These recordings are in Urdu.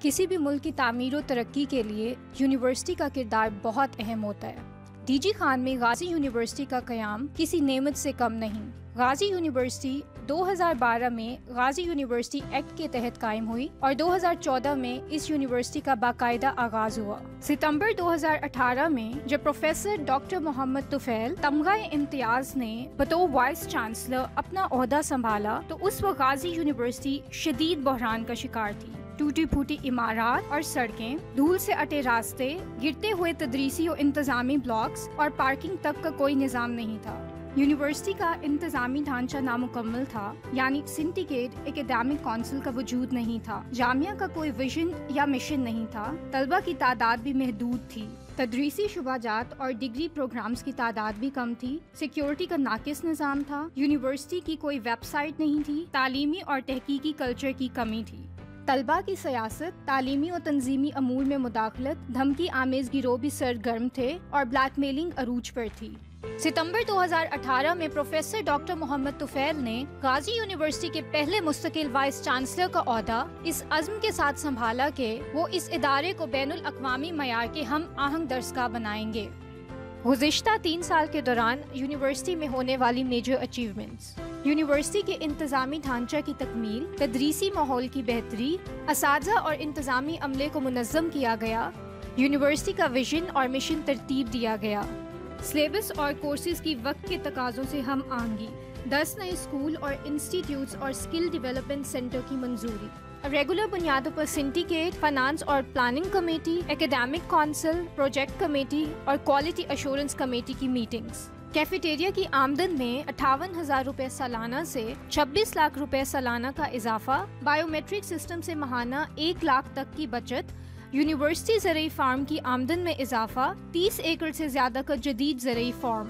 کسی بھی ملک کی تعمیر و ترقی کے لیے یونیورسٹی کا کردار بہت اہم ہوتا ہے۔ ڈی جی خان میں غازی یونیورسٹی کا قیام کسی نعمت سے کم نہیں۔ غازی یونیورسٹی 2012 میں غازی یونیورسٹی ایکٹ کے تحت قائم ہوئی اور 2014 میں اس یونیورسٹی کا باقاعدہ آغاز ہوا۔ ستمبر 2018 میں جب پروفیسر ڈاکٹر محمد طفیل تمغہ امتیاز نے بطور وائس چانسلر اپنا عہدہ سنبھالا تو اس وقت غازی یونیورسٹی شدید بحران کا شکار تھی۔ ٹوٹی پھوٹی عمارات اور سڑکیں، دھول سے اٹے راستے، گرتے ہوئے تدریسی و انتظامی بلاکس اور پارکنگ تک کا کوئی نظام نہیں تھا۔ یونیورسٹی کا انتظامی ڈھانچہ نامکمل تھا، یعنی سنڈیکیٹ اکیڈیمک کونسل کا وجود نہیں تھا، جامعہ کا کوئی ویژن یا مشن نہیں تھا، طلبہ کی تعداد بھی محدود تھی، تدریسی شعبہ جات اور ڈگری پروگرامز کی تعداد بھی کم تھی، سیکیورٹی کا ناقص نظام تھا، یونیورسٹی کی کوئی ویب سائٹ نہیں تھی، تعلیمی اور تحقیقی کلچر کی کمی تھی۔ طلباء کی سیاست، تعلیمی و تنظیمی امور میں مداخلت، دھمکی آمیز گروہ بھی سرگرم تھے اور بلیک میلنگ عروج پر تھی۔ ستمبر 2018 میں پروفیسر ڈاکٹر محمد طفیل نے غازی یونیورسٹی کے پہلے مستقل وائس چانسلر کا عہدہ اس عزم کے ساتھ سنبھالا کہ وہ اس ادارے کو بین الاقوامی معیار کے ہم آہنگ درسگاہ بنائیں گے۔ گزشتہ 3 سال کے دوران یونیورسٹی میں ہونے والی میجر اچیومنٹس: یونیورسٹی کے انتظامی ڈھانچہ کی تکمیل، تدریسی ماحول کی بہتری، اساتذہ اور انتظامی عملے کو منظم کیا گیا، یونیورسٹی کا ویژن اور مشن ترتیب دیا گیا، سلیبس اور کورسز کی وقت کے تقاضوں سے ہم آہنگی، 10 نئے اسکول اور انسٹیٹیوٹس اور اسکل ڈیولپمنٹ سینٹر کی منظوری، ریگولر بنیادوں پر سنڈیکیٹ، فائنانس اور planning committee, academic council, project committee اور کوالٹی ایشورنس کمیٹی کی میٹنگز، کیفیٹیریا کی آمدن میں 58,000 روپے سالانہ سے 26 لاکھ روپے سالانہ کا اضافہ، بائیو میٹرک سسٹم سے ماہانہ 1 لاکھ تک کی بچت، یونیورسٹی زرعی فارم کی آمدن میں اضافہ، 30 ایکڑ سے زیادہ کا جدید زرعی فارم،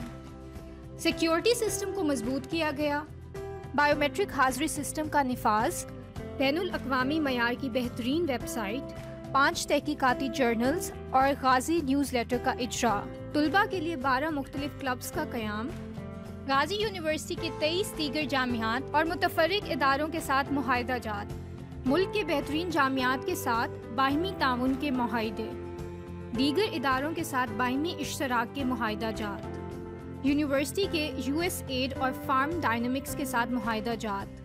سیکیورٹی سسٹم کو مضبوط کیا گیا، بائیو میٹرک حاضری سسٹم کا نفاذ، بین الاقوامی معیار کی بہترین ویب سائٹ، 5 تحقیقاتی جرنلز اور غازی نیوز لیٹر کا اجرا، طلباء کے لیے 12 مختلف کلبز کا قیام، غازی یونیورسٹی کے 23 دیگر جامعات اور متفرق اداروں کے ساتھ معاہدہ جات، ملک کے بہترین جامعات کے ساتھ باہمی تعاون کے معاہدے، دیگر اداروں کے ساتھ باہمی اشتراک کے معاہدہ جات، یونیورسٹی کے یو ایس ایڈ اور فارم ڈائنامکس کے ساتھ معاہدہ جات۔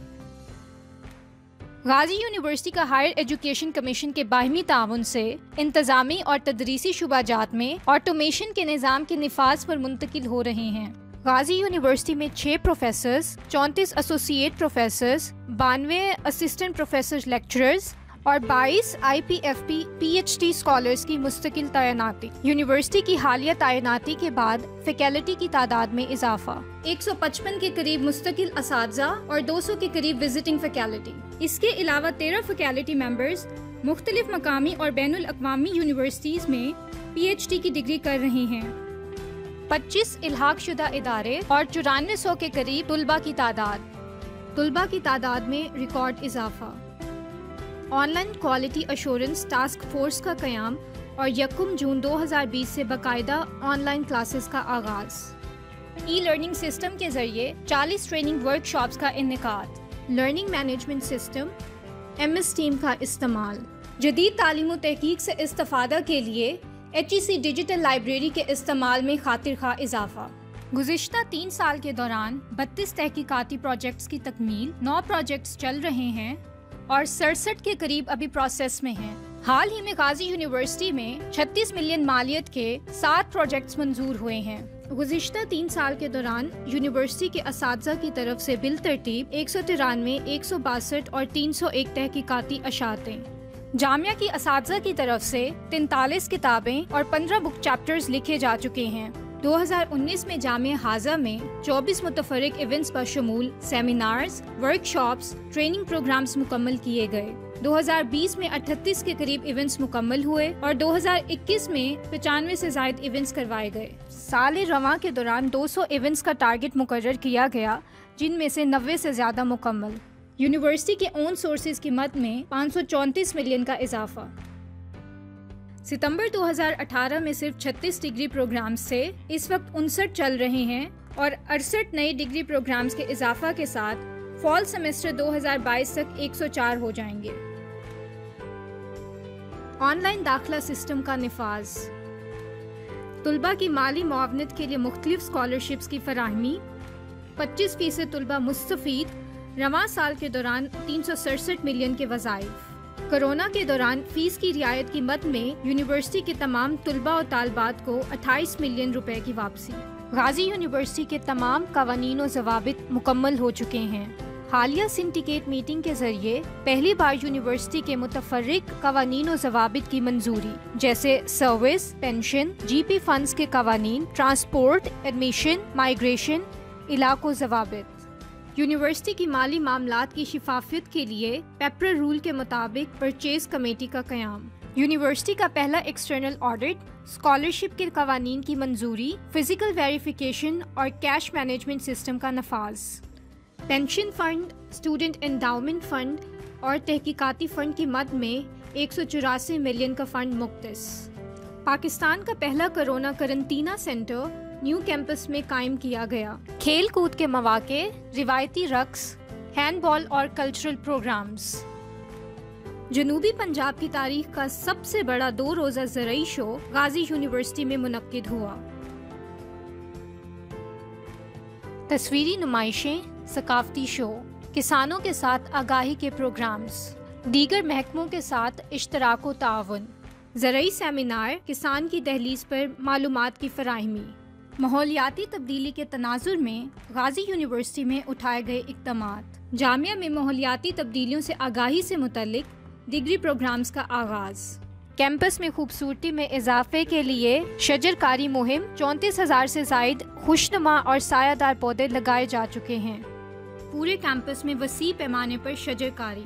غازی یونیورسٹی کا ہائر ایجوکیشن کمیشن کے باہمی تعاون سے انتظامی اور تدریسی شعبہ جات میں آٹومیشن کے نظام کے نفاذ پر منتقل ہو رہے ہیں۔ غازی یونیورسٹی میں 6 professors, 34 associate professors, 92 assistant professor lecturers اور 22 I P F P P H D scholars کی مستقل تعیناتی۔ یونیورسٹی کی حالیہ تعیناتی کے بعد فیکلٹی کی تعداد میں اضافہ، 155 کے قریب مستقل اساتذہ اور 200 کے قریب وزٹنگ فیکلٹی۔ اس کے علاوہ 13 فیکلٹی ممبرز مختلف مقامی اور بین الاقوامی یونیورسٹیز میں پی ایچ ڈی کی ڈگری کر رہے ہیں۔ 25 الحاق شدہ ادارے اور 9400 کے قریب طلباء کی تعداد میں ریکارڈ اضافہ۔ Online quality assurance task force کا قیام اور 1 جون 2020 سے باقاعدہ آن لائن کلاسز کا آغاز۔ ای لرننگ سسٹم کے ذریعے 40 ٹریننگ ورک شاپس کا انعقاد۔ Learning management system M S team کا استعمال۔ جدید تعلیم و تحقیق سے استفادہ کے لیے H E C digital library کے استعمال میں خاطر خواہ اضافہ۔ گزشتہ 3 سال کے دوران 32 تحقیقاتی پروجیکٹس کی تکمیل، 9 پروجیکٹس چل رہے ہیں اور 67 کے قریب ابھی پروسیس میں ہیں۔ حال ہی میں غازی یونیورسٹی میں 36 ملین مالیت کے 7 پروجیکٹس منظور ہوئے ہیں۔ گزشتہ 3 سال کے دوران یونیورسٹی کے اساتذہ کی طرف سے بالترتیب 193، 162 اور 301 تحقیقاتی اشاعتیں، جامعہ کی اساتذہ کی طرف سے 43 کتابیں اور 15 بک چیپٹرز لکھے جا چکے ہیں۔ 2019 میں جامعہ حاضہ میں 24 متفرق ایونٹس بشمول seminars, workshops, training programmes مکمل کیے گئے۔ 2020 میں 38 کے قریب ایونٹس مکمل ہوئے اور 2021 میں 95 سے زائد ایونٹس کروائے گئے۔ سال رواں کے دوران 200 ایونٹس کا ٹارگٹ مقرر کیا گیا، جن میں سے 90 سے زیادہ مکمل۔ یونیورسٹی کے اون سورسز کی مد میں 534 ملین کا اضافہ۔ ستمبر 2018 میں صرف 36 ڈگری پروگرامز سے اس وقت 59 چل رہے ہیں اور 68 نئے ڈگری پروگرامز کے اضافہ کے ساتھ فال سیمسٹر 2022 تک 104 ہو جائیں گے۔ آن لائن داخلہ سسٹم کا نفاذ، طلباء کی مالی معاونت کے لیے مختلف اسکالرشپس کی فراہمی، 25% طلباء مستفید، رواں سال کے دوران 367 ملین کے وظائف۔ کرونا کے دوران فیس کی رعایت کی مد میں یونیورسٹی کے تمام طلباء و طالبات کو 28 ملین روپے کی واپسی۔ غازی یونیورسٹی کے تمام قوانین و ضوابط مکمل ہو چکے ہیں۔ حالیہ سنڈیکیٹ میٹنگ کے ذریعے پہلی بار یونیورسٹی کے متفرق قوانین و ضوابط کی منظوری، جیسے service, pension, G P funds کے قوانین، ٹرانسپورٹ، ایڈمیشن، مائیگریشن، علاقوں ضوابط۔ یونیورسٹی کی مالی معاملات کی شفافیت کے لیے پیپر رول کے مطابق پرچیز کمیٹی کا قیام۔ یونیورسٹی کا پہلا ایکسٹرنل آڈٹ، اسکالرشپ کے قوانین کی منظوری، فزیکل ویریفیکیشن اور کیش مینجمنٹ سسٹم کا نفاذ۔ Pension fund, student endowment fund اور تحقیقاتی فنڈ کی مد میں 184 ملین کا فنڈ مختص۔ پاکستان کا پہلا کرونا قرنطینہ سینٹر نیو کیمپس میں قائم کیا گیا۔ کھیل کود کے مواقع، روایتی رقص، ہینڈ بال اور کلچرل پروگرامز۔ جنوبی پنجاب کی تاریخ کا سب سے بڑا 2 روزہ زرعی شو غازی یونیورسٹی میں منعقد ہوا۔ تصویری نمائشیں، ثقافتی شو، کسانوں کے ساتھ آگاہی کے پروگرامز، دیگر محکموں کے ساتھ اشتراک و تعاون، زرعی سیمینار، کسان کی دہلیز پر معلومات کی فراہمی۔ ماحولیاتی تبدیلی کے تناظر میں غازی یونیورسٹی میں اٹھائے گئے اقدامات۔ جامعہ میں ماحولیاتی تبدیلیوں سے آگاہی سے متعلق ڈگری پروگرامز کا آغاز۔ کیمپس میں خوبصورتی میں اضافے کے لیے شجر کاری مہم، 34,000 سے زائد خوشنما اور سایہ دار پودے لگائے جا چکے ہیں۔ پورے کیمپس میں وسیع پیمانے پر شجر کاری۔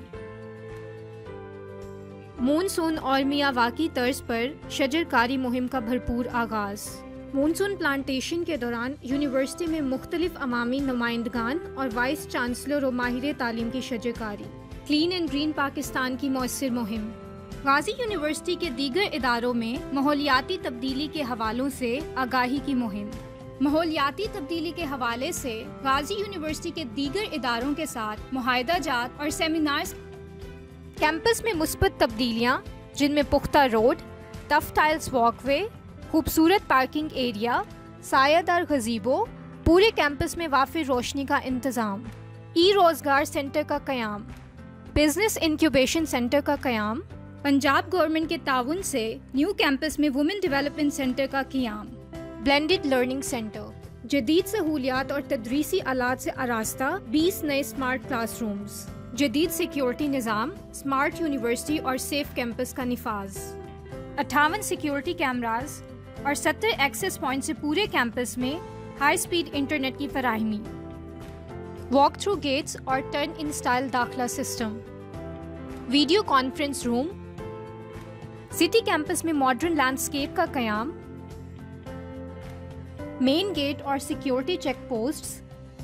مونسون اور میاواکی طرز پر شجر کاری مہم کا بھرپور آغاز۔ مونسون پلانٹیشن کے دوران یونیورسٹی میں مختلف عوامی نمائندگان اور وائس چانسلر و ماہر تعلیم کی شجر کاری۔ کلین اینڈ گرین پاکستان کی مؤثر مہم۔ غازی یونیورسٹی کے دیگر اداروں میں ماحولیاتی تبدیلی کے حوالوں سے آگاہی کی مہم۔ ماحولیاتی تبدیلی کے حوالے سے غازی یونیورسٹی کے دیگر اداروں کے ساتھ معاہدہ جات اور سیمینارز۔ کیمپس میں مثبت تبدیلیاں، جن میں پختہ road, tuff tiles walkway, خوبصورت پارکنگ ایریا، سایہ دار گزیبو، پورے کیمپس میں وافر روشنی کا انتظام، ای روزگار سینٹر کا قیام، بزنس انکیوبیشن سینٹر کا قیام، پنجاب گورنمنٹ کے تعاون سے نیو کیمپس میں وومن ڈیولپمنٹ سینٹر کا قیام، بلینڈڈ لرننگ سینٹر، جدید سہولیات اور تدریسی آلات سے آراستہ 20 نئے اسمارٹ کلاس رومز، جدید سیکیورٹی نظام، اسمارٹ یونیورسٹی اور سیف کیمپس کا نفاذ، 58 سیکیورٹی کیمراز اور 70 ایکسیس پوائنٹ سے پورے کیمپس میں ہائی سپیڈ انٹرنیٹ کی فراہمی، واک تھرو گیٹس اور ٹرن ان سٹائل داخلہ system, video conference room, city campus میں ماڈرن لینڈسکیپ کا قیام، مین گیٹ اور security check posts,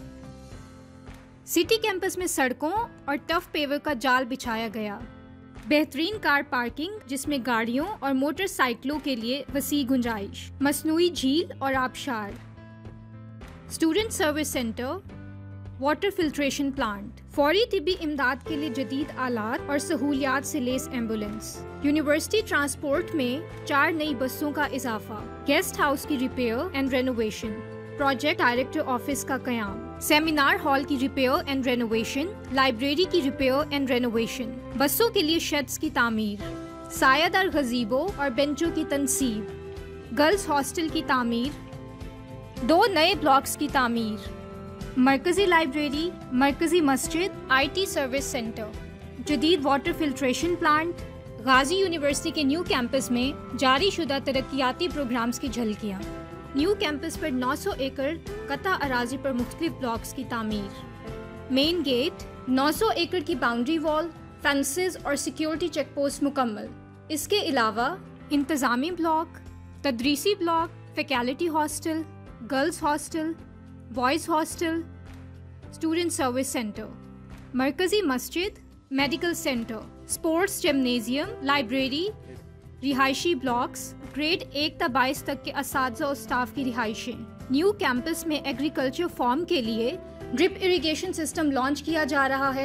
city campus میں سڑکوں اور ٹف پیور کا جال بچھایا گیا، بہترین کار پارکنگ جس میں گاڑیوں اور موٹر سائیکلوں کے لیے وسیع گنجائش، مصنوعی جھیل اور آبشار، student service centre, water filtration plant, فوری طبی امداد کے لیے جدید آلات اور سہولیات سے لیس ایمبولینس، یونیورسٹی ٹرانسپورٹ میں 4 نئی بسوں کا اضافہ، گیسٹ ہاؤس کی repair and renovation, project director office کا قیام، سیمینار ہال کی ریپیئر اینڈ رینوویشن، لائبریری کی ریپیئر اینڈ رینوویشن، بسوں کے لیے شیڈز کی تعمیر، سایہ دار گزیبو اور بینچوں کی تنصیب، گرلز ہاسٹل کی تعمیر، 2 نئے بلاکس کی تعمیر، مرکزی لائبریری، مرکزی مسجد، آئی ٹی سروس سینٹر، جدید water filtration plant. Ghazi university کے نیو کیمپس میں جاری شدہ ترقیاتی پروگرامز کی جھلکیاں۔ نیو کیمپس پر 900 ایکڑ قطع اراضی پر مختلف بلاکس کی تعمیر، مین گیٹ، 900 ایکڑ کی باؤنڈری وال، فینسز اور سیکیورٹی چیک پوسٹ مکمل۔ اس کے علاوہ انتظامی بلاک، تدریسی block, faculty hostel, girls hostel, boys hostel, student service centre, مرکزی مسجد، medical centre, sports gymnasium, library, رہائشی بلاکس، گریڈ 1 تا 22 تک کے اساتذہ اور اسٹاف کی رہائشیں۔ نیو کیمپس میں ایگریکلچر فارم کے لیے ڈرپ اریگیشن سسٹم لانچ کیا جا رہا ہے۔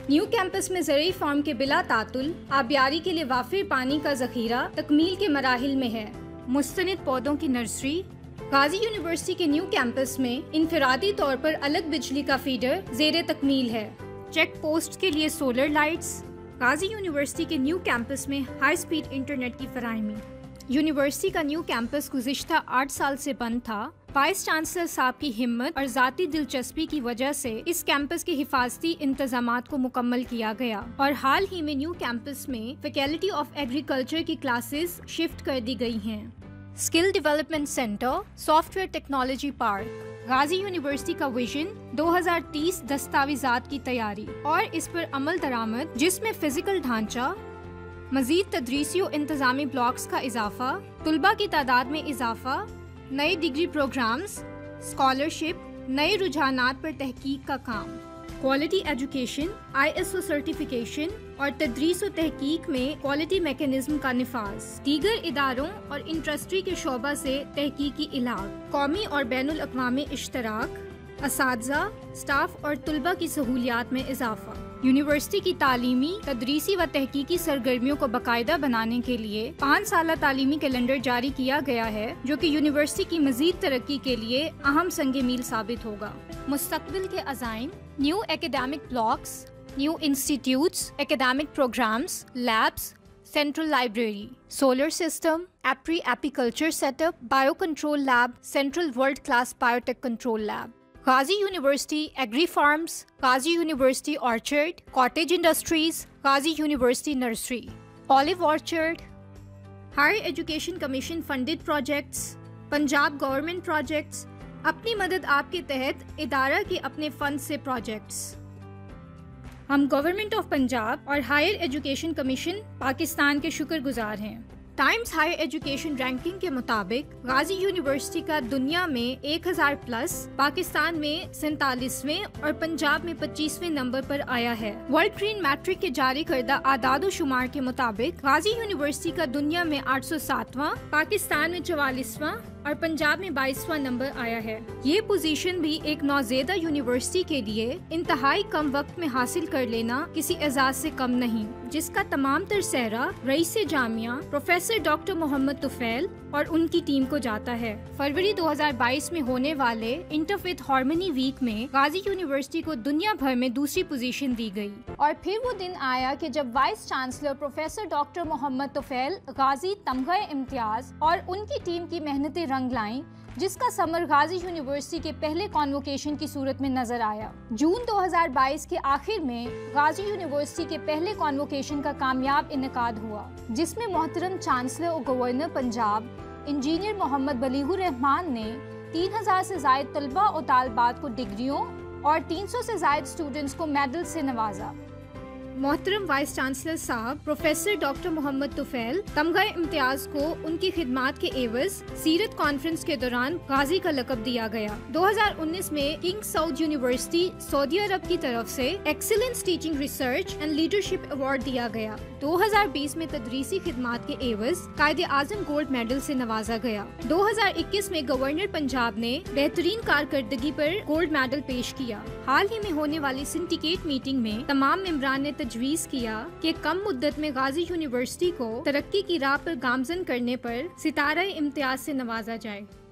نیو کیمپس میں زرعی فارم کے بلا تعطل آبیاری کے لیے وافر پانی کا ذخیرہ تکمیل کے مراحل میں ہے۔ مستند پودوں کی نرسری۔ غازی یونیورسٹی کے نیو کیمپس میں انفرادی طور پر الگ بجلی کا فیڈر زیر تکمیل ہے۔ چیک پوسٹ کے لیے سولر لائٹس۔ غازی یونیورسٹی کے نیو کیمپس میں ہائی سپیڈ انٹرنیٹ کی فراہمی۔ یونیورسٹی کا نیو کیمپس گزشتہ 8 سال سے بند تھا۔ وائس چانسلر صاحب کی ہمت اور ذاتی دلچسپی کی وجہ سے اس کیمپس کے حفاظتی انتظامات کو مکمل کیا گیا اور حال ہی میں نیو کیمپس میں فیکلٹی آف ایگریکلچر کی کلاسز شفٹ کر دی گئی ہیں۔ Skill development centre, software technology park. Ghazi university کا ویژن 2030 دستاویزات کی تیاری اور اس پر عمل درآمد، جس میں فزیکل ڈھانچہ، مزید تدریسی و انتظامی بلاکس کا اضافہ، طلباء کی تعداد میں اضافہ، نئے ڈگری پروگرامز، اسکالرشپ، نئے رجحانات پر تحقیق کا کام، کوالٹی ایجوکیشن، ISO سرٹیفیکیشن اور تدریس و تحقیق میں کوالٹی میکانزم کا نفاذ، دیگر اداروں اور انڈسٹری کے شعبہ سے تحقیقی الحاق، قومی اور بین الاقوامی اشتراک، اساتذہ، اسٹاف اور طلباء کی سہولیات میں اضافہ۔ یونیورسٹی کی تعلیمی، تدریسی و تحقیقی سرگرمیوں کو باقاعدہ بنانے کے لیے 5 سالہ تعلیمی کیلنڈر جاری کیا گیا ہے، جو کہ یونیورسٹی کی مزید ترقی کے لیے اہم سنگ میل ثابت ہوگا۔ مستقبل کے عزائم: new academic blocks, new institutes, academic programmes, labs, central library, solar system, apiculture set up, bio control lab, central world class biotech control lab. Ghazi university agri farms, Ghazi university orchard, cottage industries, Ghazi university nursery, olive orchard. Higher education commission funded projects, Punjab government projects, اپنی مدد آپ کے تحت ادارہ کے اپنے فنڈ سے پروجیکٹس۔ ہم گورنمنٹ آف پنجاب اور ہائر ایجوکیشن کمیشن پاکستان کے شکر گزار ہیں۔ ٹائمز ہائر ایجوکیشن رینکنگ کے مطابق غازی یونیورسٹی کا دنیا میں 1000 پلس، پاکستان میں 47ویں اور پنجاب میں 25ویں نمبر پر آیا ہے۔ ورلڈ گرین میٹرک کے جاری کردہ اعداد و شمار کے مطابق غازی یونیورسٹی کا دنیا میں 807واں، پاکستان میں 44واں اور پنجاب میں 22واں نمبر آیا ہے۔ یہ پوزیشن بھی ایک نوزائیدہ یونیورسٹی کے لیے انتہائی کم وقت میں حاصل کر لینا کسی اعزاز سے کم نہیں، جس کا تمام تر سہرا رئیس جامعہ پروفیسر ڈاکٹر محمد طفیل اور ان کی ٹیم کو جاتا ہے۔ فروری 2022 میں ہونے والے انٹرفیتھ ہارمونی ویک میں غازی یونیورسٹی کو دنیا بھر میں دوسری پوزیشن دی گئی، اور پھر وہ دن آیا کہ جب vice chancellor professor doctor Muhammad Tufail Ghazi Tamgha Imtiaz اور ان کی ٹیم کی محنتیں رنگ لائیں، جس کا ثمر غازی یونیورسٹی کے پہلے کانووکیشن کی صورت میں نظر آیا۔ جون 2022 کے آخر میں غازی یونیورسٹی کے پہلے کانووکیشن کا کامیاب انعقاد ہوا، جس میں محترم چانسلر اور گورنر پنجاب انجینئر محمد بلیغ الرحمان نے 3000 سے زائد طلباء و طالبات کو ڈگریوں اور 300 سے زائد سٹوڈنٹس کو میڈل سے نوازا۔ محترم وائس چانسلر صاحب پروفیسر ڈاکٹر محمد طفیل تمغہ امتیاز کو ان کی خدمات کے عوض سیرت کانفرنس کے دوران غازی کا لقب دیا گیا۔ 2019 میں کنگ سعود یونیورسٹی سعودی عرب کی طرف سے excellence teaching research and leadership award دیا گیا۔ 2020 میں تدریسی خدمات کے عوض قائد اعظم گولڈ میڈل سے نوازا گیا۔ 2021 میں گورنر پنجاب نے بہترین کارکردگی پر گولڈ میڈل پیش کیا۔ حال ہی میں ہونے والی سنڈیکیٹ میٹنگ میں تمام ممبران نے تجویز کیا کہ کم مدت میں غازی یونیورسٹی کو ترقی کی راہ پر گامزن کرنے پر ستارہ امتیاز سے نوازا جائے۔